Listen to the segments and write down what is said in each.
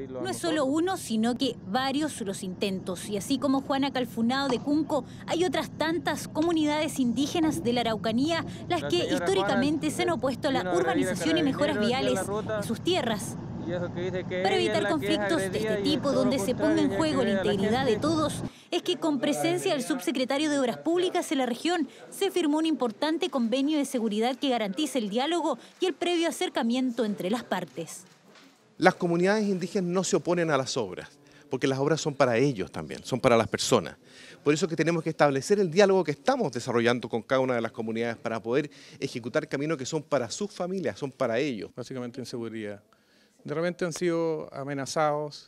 No es solo uno, sino que varios los intentos. Y así como Juana Calfunao de Cunco, hay otras tantas comunidades indígenas de la Araucanía, las que históricamente se han opuesto a la urbanización y mejoras viales de sus tierras. Para evitar conflictos de este tipo, donde se ponga en juego la integridad de todos, es que con presencia del subsecretario de Obras Públicas en la región se firmó un importante convenio de seguridad que garantice el diálogo y el previo acercamiento entre las partes. Las comunidades indígenas no se oponen a las obras, porque las obras son para ellos también, son para las personas. Por eso que tenemos que establecer el diálogo que estamos desarrollando con cada una de las comunidades para poder ejecutar caminos que son para sus familias, son para ellos. Básicamente inseguridad. De repente han sido amenazados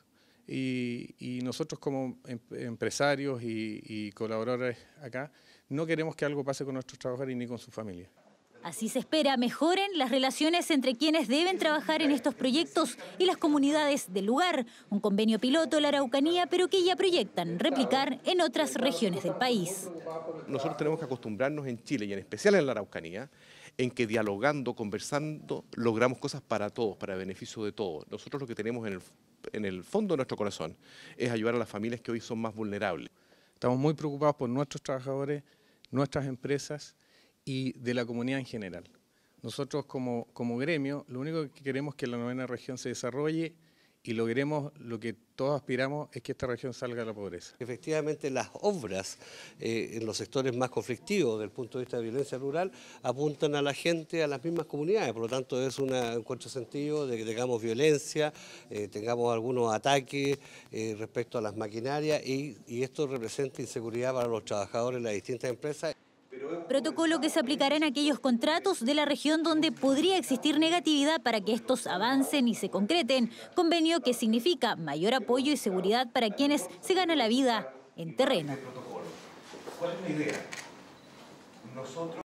y nosotros como empresarios y colaboradores acá no queremos que algo pase con nuestros trabajadores ni con su familia. Así se espera mejoren las relaciones entre quienes deben trabajar en estos proyectos y las comunidades del lugar. Un convenio piloto en la Araucanía, pero que ya proyectan replicar en otras regiones del país. Nosotros tenemos que acostumbrarnos en Chile y en especial en la Araucanía, en que dialogando, conversando, logramos cosas para todos, para beneficio de todos. Nosotros lo que tenemos en el fondo de nuestro corazón es ayudar a las familias que hoy son más vulnerables. Estamos muy preocupados por nuestros trabajadores, nuestras empresas y de la comunidad en general. Nosotros como gremio, lo único que queremos es que la 9ª región se desarrolle y logremos lo que todos aspiramos, es que esta región salga de la pobreza. Efectivamente, las obras en los sectores más conflictivos desde el punto de vista de violencia rural apuntan a la gente, a las mismas comunidades, por lo tanto es un contrasentido de que tengamos violencia, tengamos algunos ataques respecto a las maquinarias y esto representa inseguridad para los trabajadores de las distintas empresas. Protocolo que se aplicará en aquellos contratos de la región donde podría existir negatividad para que estos avancen y se concreten. Convenio que significa mayor apoyo y seguridad para quienes se ganan la vida en terreno. ¿Cuál es la idea?